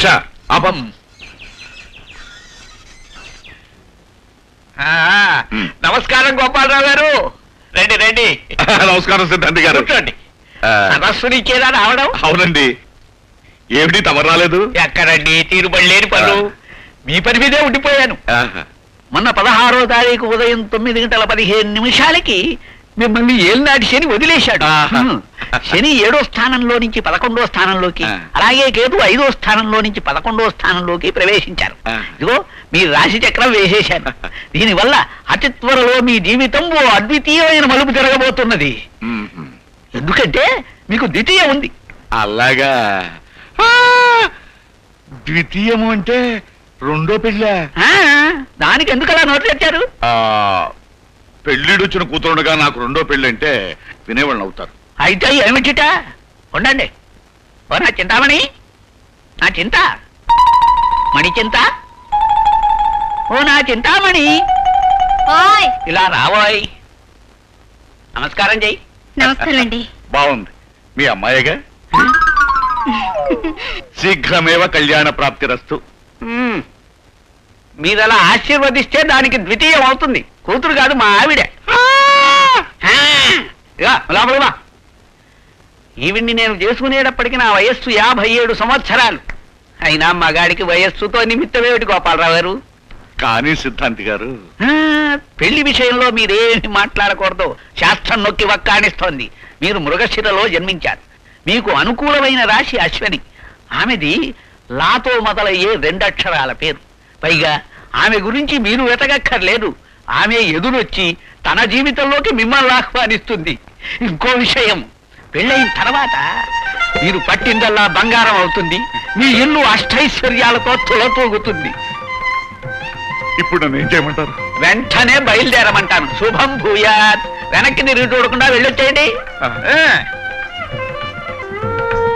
అపం నమస్కారం గోపాలరావు గారు. రండి రండి. నమస్కారం సిద్ధాంతి గారు. కూర్చోండి. సరస్సుని ఇచ్చేదా రావడం? అవునండి. ఏమిటి తమరు రాలేదు? ఎక్కడండి తీరుబడి లేని పనులు. మీ పని మీదే ఉండిపోయాను. మొన్న 16వ తారీఖు ఉదయం 9:15 మిమ్మల్ని ఏలినాటి శని వదిలేశాడు. శని 7వ స్థానంలో నుంచి 11వ స్థానంలోకి, అలాగే కేతు 5వ స్థానంలో నుంచి 11వ స్థానంలోకి ప్రవేశించారు. ఇదిగో మీ రాశి చక్రం వేసేశాను. దీనివల్ల అతి త్వరలో మీ జీవితం ఓ అద్వితీయమైన మలుపు జరగబోతున్నది. ఎందుకంటే మీకు ద్వితీయ ఉంది. అలాగా? ద్వితీయము అంటే రెండో పెళ్ళ? దానికి ఎందుకలా నోట్లు తెచ్చారు? పెళ్ళిడొచ్చిన కూతురుగా నాకు రెండో పెళ్ళి అంటే వినేవాళ్ళని అవుతారు. అయితే ఏమిటిట? ఉండండి. ఓ నా చింతామణి, నా చింత మణి చింత, ఓ నా చింతామణి, ఇలా రావోయ్. నమస్కారం చెయ్యి. నమస్కారం అండి. బాగుంది. మీ అమ్మాయిగా? శీఘ్రమేవ కళ్యాణ ప్రాప్తిరస్తు. మీరలా ఆశీర్వదిస్తే దానికి ద్వితీయం అవుతుంది. కూతురు కాదు, మా ఆవిడే. లోపల ఈవిడ్ని నేను చేసుకునేటప్పటికి నా వయస్సు 57 సంవత్సరాలు. అయినా మగాడికి వయస్సుతో నిమిత్తమేమిటి గోపాలరావు గారు? కానీ సిద్ధాంతి గారు, పెళ్లి విషయంలో మీరేమి మాట్లాడకూడదు. శాస్త్రం నొక్కి వక్కాణిస్తోంది. మీరు మృగశిరలో జన్మించారు. మీకు అనుకూలమైన రాశి అశ్వని. ఆమెది లాతో మొదలయ్యే 2 అక్షరాల పేరు. పైగా ఆమె గురించి మీరు వెతకక్కర్లేదు. ఆమె ఎదురొచ్చి తన జీవితంలోకి మిమ్మల్ని ఆహ్వానిస్తుంది. ఇంకో విషయం, పెళ్ళైన తర్వాత మీరు పట్టిందల్లా బంగారం అవుతుంది. మీ ఇల్లు అష్టైశ్వర్యాలతో తులతూగుతుంది. ఇప్పుడు నన్ను ఏం చేయమంటారు? వెంటనే బయలుదేరమంటాను. శుభం భూయాత్. వెనక్కి తిరిగి చూడకుండా వెళ్ళొచ్చేయండి.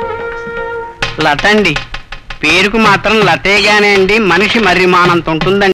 లతండి పేరుకు మాత్రం లతేగానే అండి, మనిషి మర్రిమానంత ఉంటుందండి.